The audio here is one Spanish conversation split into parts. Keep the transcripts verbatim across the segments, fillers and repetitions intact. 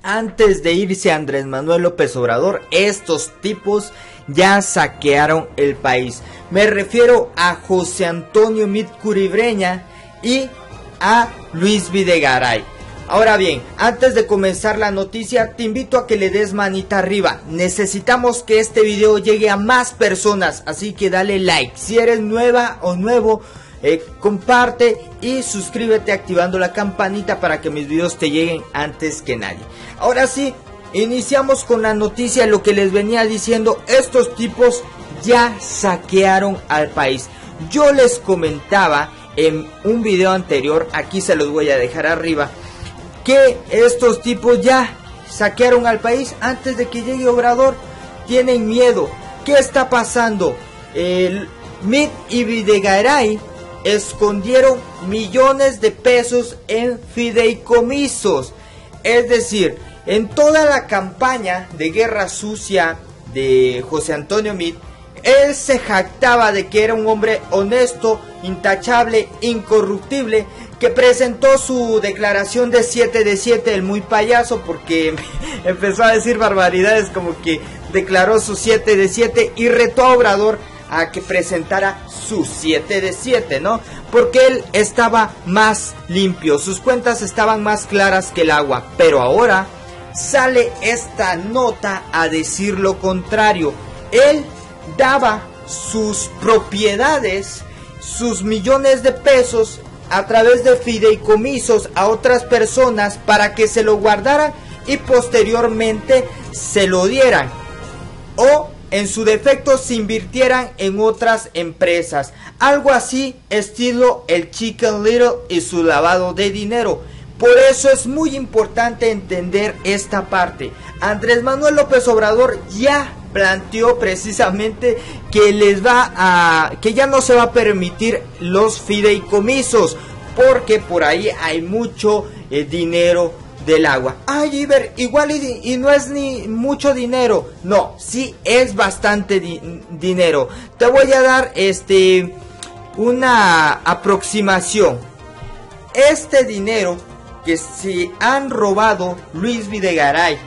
Antes de irse Andrés Manuel López Obrador, estos tipos ya saquearon el país. Me refiero a José Antonio Meade Curibreña y a Luis Videgaray. Ahora bien, antes de comenzar la noticia, te invito a que le des manita arriba. Necesitamos que este video llegue a más personas, así que dale like. Si eres nueva o nuevo, eh, comparte y suscríbete activando la campanita para que mis videos te lleguen antes que nadie. Ahora sí, iniciamos con la noticia, lo que les venía diciendo. Estos tipos ya saquearon al país. Yo les comentaba en un video anterior, aquí se los voy a dejar arriba, que estos tipos ya saquearon al país antes de que llegue Obrador. Tienen miedo. ¿Qué está pasando? El Meade y Videgaray escondieron millones de pesos en fideicomisos. Es decir, en toda la campaña de guerra sucia de José Antonio Meade, él se jactaba de que era un hombre honesto, intachable, incorruptible, que presentó su declaración de siete de siete, el muy payaso, porque empezó a decir barbaridades como que declaró su siete de siete y retó a Obrador a que presentara su siete de siete, ¿no? Porque él estaba más limpio, sus cuentas estaban más claras que el agua. Pero ahora sale esta nota a decir lo contrario. Él daba sus propiedades, sus millones de pesos a través de fideicomisos a otras personas para que se lo guardaran y posteriormente se lo dieran, o en su defecto se invirtieran en otras empresas. Algo así estilo el Chicken Little y su lavado de dinero. Por eso es muy importante entender esta parte. Andrés Manuel López Obrador ya planteó precisamente que les va a que ya no se va a permitir los fideicomisos, porque por ahí hay mucho eh, dinero del agua. Ay, Iber, igual y, y no es ni mucho dinero. No, sí es bastante di dinero. Te voy a dar este una aproximación. Este dinero que se han robado Luis Videgaray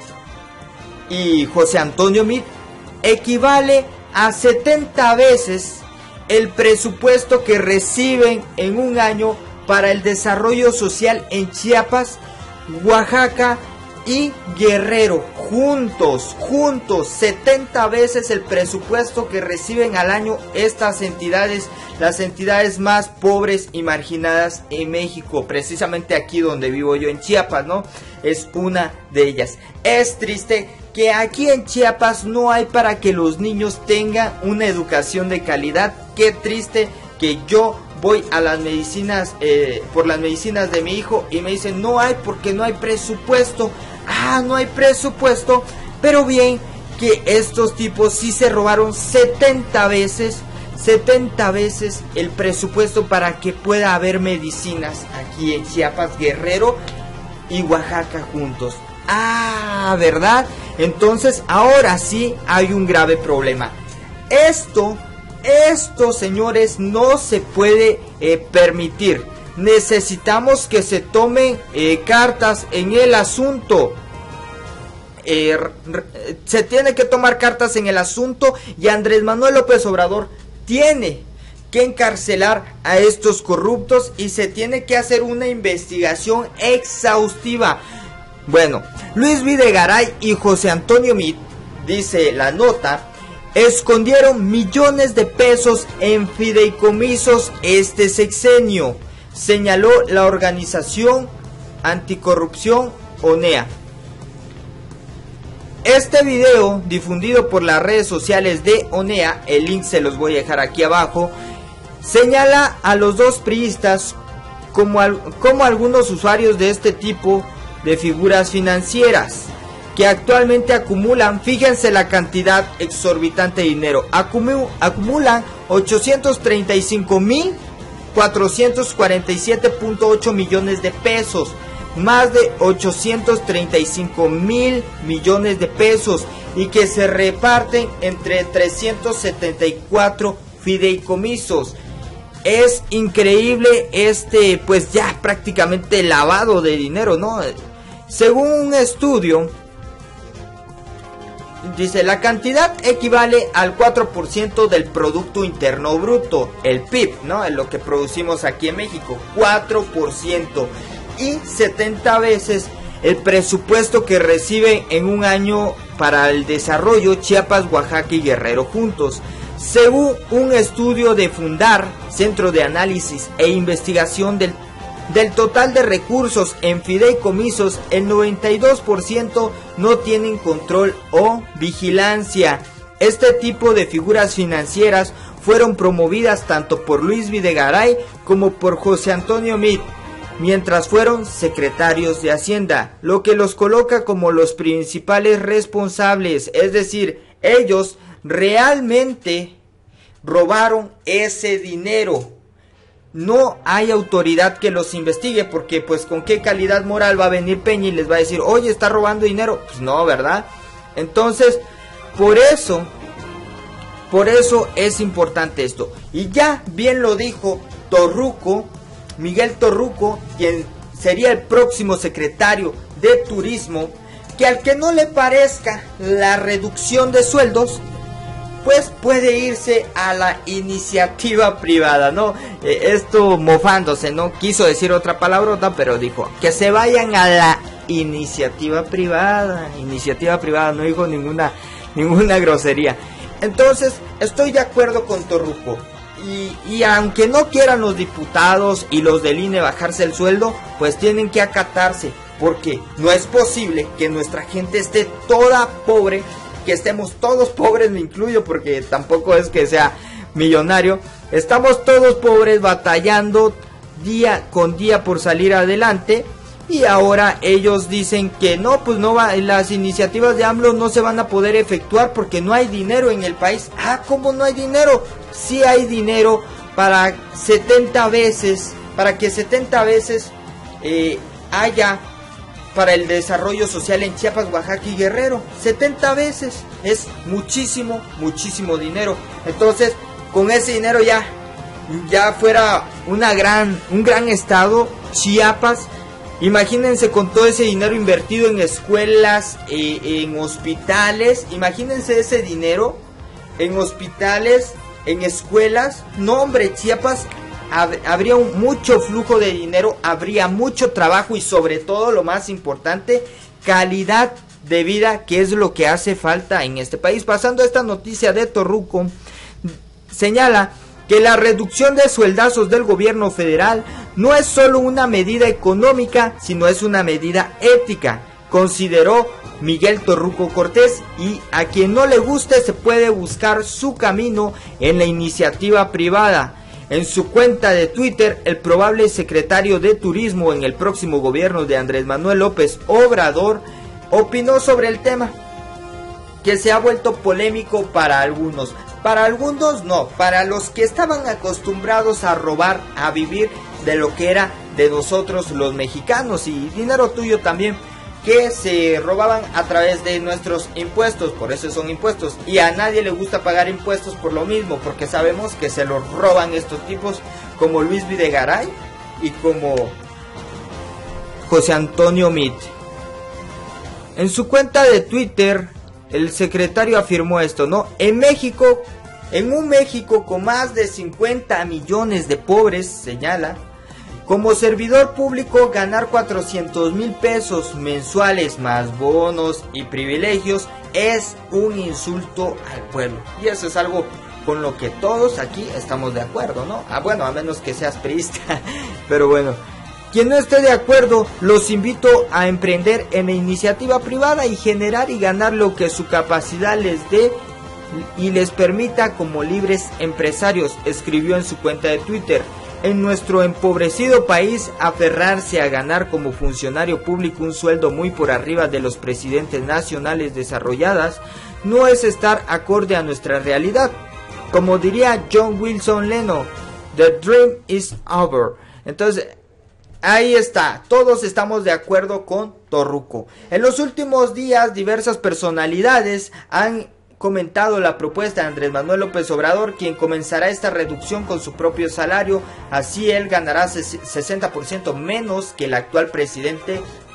y José Antonio Meade equivale a setenta veces el presupuesto que reciben en un año para el desarrollo social en Chiapas, Oaxaca y Guerrero. Juntos, juntos, setenta veces el presupuesto que reciben al año estas entidades, las entidades más pobres y marginadas en México, precisamente aquí donde vivo yo en Chiapas, ¿no? Es una de ellas. Es triste que aquí en Chiapas no hay para que los niños tengan una educación de calidad. Qué triste que yo voy a las medicinas, eh, por las medicinas de mi hijo y me dicen no hay porque no hay presupuesto. Ah, no hay presupuesto, pero bien que estos tipos sí se robaron setenta veces, setenta veces el presupuesto para que pueda haber medicinas aquí en Chiapas, Guerrero y Oaxaca juntos. Ah, ¿verdad? Entonces ahora sí hay un grave problema. Esto, esto señores, no se puede eh, permitir. Necesitamos que se tomen eh, cartas en el asunto. Eh, se tiene que tomar cartas en el asunto y Andrés Manuel López Obrador tiene que encarcelar a estos corruptos y se tiene que hacer una investigación exhaustiva. Bueno, Luis Videgaray y José Antonio Meade, dice la nota, escondieron millones de pesos en fideicomisos este sexenio, señaló la organización anticorrupción ONEA. Este video, difundido por las redes sociales de ONEA, el link se los voy a dejar aquí abajo, señala a los dos priistas como, al, como algunos usuarios de este tipo de figuras financieras que actualmente acumulan, fíjense la cantidad exorbitante de dinero, Acumu, acumulan ochocientos treinta y cinco mil cuatrocientos cuarenta y siete punto ocho millones de pesos, más de ochocientos treinta y cinco mil millones de pesos, y que se reparten entre trescientos setenta y cuatro fideicomisos. Es increíble este, pues ya prácticamente lavado de dinero, ¿no? Según un estudio, dice, la cantidad equivale al cuatro por ciento del Producto Interno Bruto, el P I B, ¿no? Es lo que producimos aquí en México, cuatro por ciento. Y setenta veces el presupuesto que reciben en un año para el desarrollo Chiapas, Oaxaca y Guerrero juntos. Según un estudio de Fundar, Centro de Análisis e Investigación del, del total de recursos en fideicomisos, el noventa y dos por ciento no tienen control o vigilancia. Este tipo de figuras financieras fueron promovidas tanto por Luis Videgaray como por José Antonio Meade, mientras fueron secretarios de Hacienda, lo que los coloca como los principales responsables, es decir, ellos realmente robaron ese dinero. No hay autoridad que los investigue, porque pues con qué calidad moral va a venir Peña y les va a decir, oye, está robando dinero. Pues no, ¿verdad? Entonces, por eso, por eso es importante esto. Y ya bien lo dijo Torruco, Miguel Torruco, quien sería el próximo secretario de Turismo, que al que no le parezca la reducción de sueldos, pues puede irse a la iniciativa privada, ¿no? Eh, esto mofándose, ¿no? Quiso decir otra palabrota, pero dijo que se vayan a la iniciativa privada. Iniciativa privada, no dijo ninguna, ninguna grosería. Entonces, estoy de acuerdo con Torruco. Y, y aunque no quieran los diputados y los del I N E bajarse el sueldo, pues tienen que acatarse, porque no es posible que nuestra gente esté toda pobre, que estemos todos pobres, me incluyo porque tampoco es que sea millonario, estamos todos pobres batallando día con día por salir adelante, y ahora ellos dicen que no, pues no va, las iniciativas de AMLO no se van a poder efectuar porque no hay dinero en el país. Ah, ¿cómo no hay dinero? Sí hay dinero para setenta veces, para que setenta veces eh, haya para el desarrollo social en Chiapas, Oaxaca y Guerrero. setenta veces, es muchísimo, muchísimo dinero. Entonces, con ese dinero ya, ya fuera una gran, un gran estado, Chiapas. Imagínense con todo ese dinero invertido en escuelas, eh, en hospitales. Imagínense ese dinero en hospitales, en escuelas. No, hombre, Chiapas hab- habría un, mucho flujo de dinero, habría mucho trabajo y sobre todo, lo más importante, calidad de vida, que es lo que hace falta en este país. Pasando a esta noticia de Torruco, señala que la reducción de sueldazos del gobierno federal no es solo una medida económica, sino es una medida ética, consideró Miguel Torruco Cortés, y a quien no le guste se puede buscar su camino en la iniciativa privada. En su cuenta de Twitter, el probable secretario de Turismo en el próximo gobierno de Andrés Manuel López Obrador opinó sobre el tema, que se ha vuelto polémico para algunos. Para algunos no, para los que estaban acostumbrados a robar, a vivir de lo que era de nosotros los mexicanos, y dinero tuyo también, que se robaban a través de nuestros impuestos. Por eso son impuestos, y a nadie le gusta pagar impuestos por lo mismo, porque sabemos que se los roban estos tipos como Luis Videgaray y como José Antonio Meade. En su cuenta de Twitter, el secretario afirmó esto, ¿no? En México, en un México con más de cincuenta millones de pobres, señala, como servidor público ganar cuatrocientos mil pesos mensuales más bonos y privilegios es un insulto al pueblo. Y eso es algo con lo que todos aquí estamos de acuerdo, ¿no? Ah, bueno, a menos que seas priista, pero bueno. Quien no esté de acuerdo, los invito a emprender en la iniciativa privada y generar y ganar lo que su capacidad les dé y les permita como libres empresarios, escribió en su cuenta de Twitter. En nuestro empobrecido país, aferrarse a ganar como funcionario público un sueldo muy por arriba de los presidentes nacionales desarrolladas no es estar acorde a nuestra realidad. Como diría John Wilson Leno, the dream is over. Entonces, ahí está, todos estamos de acuerdo con Torruco. En los últimos días, diversas personalidades han comentado la propuesta de Andrés Manuel López Obrador, quien comenzará esta reducción con su propio salario. Así él ganará sesenta por ciento menos que el actual presidente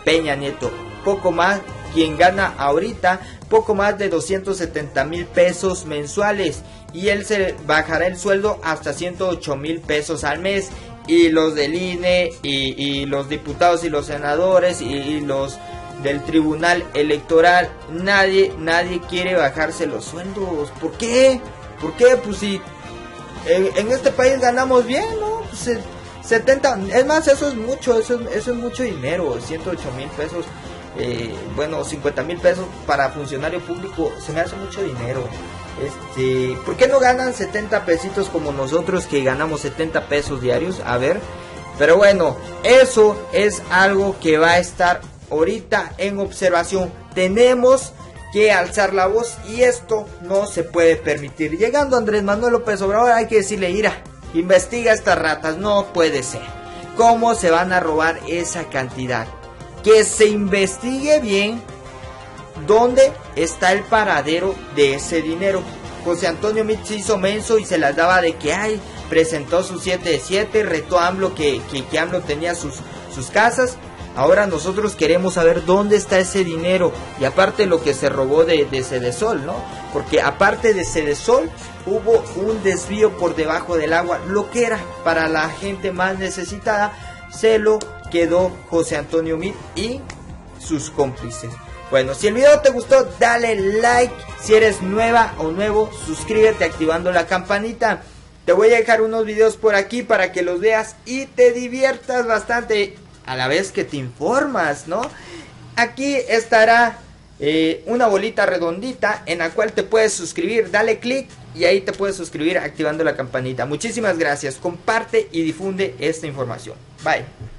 Peña Nieto. Poco más, quien gana ahorita poco más de doscientos setenta mil pesos mensuales, y él se bajará el sueldo hasta ciento ocho mil pesos al mes. Y los del I N E y, y los diputados y los senadores y, y los del Tribunal Electoral, nadie, nadie quiere bajarse los sueldos. ¿Por qué? ¿Por qué? Pues si en, en este país ganamos bien, ¿no? Pues setenta, es más, eso es mucho, eso es, eso es mucho dinero, ciento ocho mil pesos, eh, bueno, cincuenta mil pesos para funcionario público, se me hace mucho dinero. Este, ¿por qué no ganan setenta pesitos como nosotros que ganamos setenta pesos diarios? A ver, pero bueno, eso es algo que va a estar ahorita en observación. Tenemos que alzar la voz y esto no se puede permitir. Llegando Andrés Manuel López Obrador, hay que decirle, ira, investiga estas ratas, no puede ser. ¿Cómo se van a robar esa cantidad? Que se investigue bien dónde está el paradero de ese dinero. José Antonio Meade se hizo menso y se las daba de que ay, presentó su siete de siete, retó a AMLO que, que, que AMLO tenía sus, sus casas. Ahora nosotros queremos saber dónde está ese dinero, y aparte lo que se robó de, de Sedesol, ¿no? Porque aparte de Sedesol hubo un desvío por debajo del agua, lo que era para la gente más necesitada, se lo quedó José Antonio Meade y sus cómplices. Bueno, si el video te gustó, dale like. Si eres nueva o nuevo, suscríbete activando la campanita. Te voy a dejar unos videos por aquí para que los veas y te diviertas bastante, a la vez que te informas, ¿no? Aquí estará eh, una bolita redondita en la cual te puedes suscribir. Dale click y ahí te puedes suscribir activando la campanita. Muchísimas gracias. Comparte y difunde esta información. Bye.